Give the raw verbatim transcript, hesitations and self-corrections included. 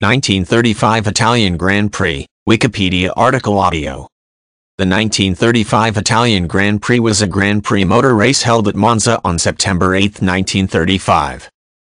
nineteen thirty-five Italian Grand Prix, Wikipedia article audio. The nineteen thirty-five Italian Grand Prix was a Grand Prix motor race held at Monza on September eighth, nineteen thirty-five.